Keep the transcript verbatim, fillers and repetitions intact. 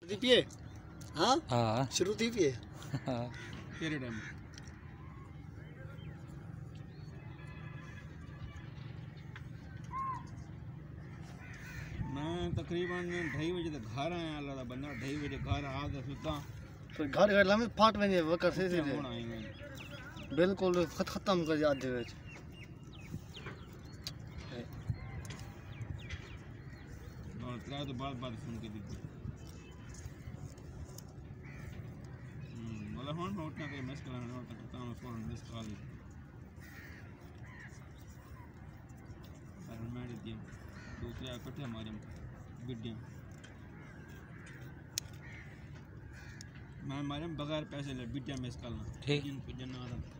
थी पिए हाँ हाँ शुरू थी पिए हाँ तेरे टाइम मैं तकरीबन ढाई बजे तक घर आया अल्लाह दा बंदा ढाई बजे घर आ के सुता तो घर घर लामे फाट वने वकर से से हुण आई मैं बिल्कुल खत खत्म कर याद दे और त्रा तो बात बात सुन के दी हम्म मतलब हुण मैं उठना के मिस करा ना तक ता मैं फोन मिस कॉल पर मैं दे दिया दूसरे इकट्ठे मारे वीडियो मैं मारे बगैर पैसे ले वीडियो मिस कॉल ठीक जन्ना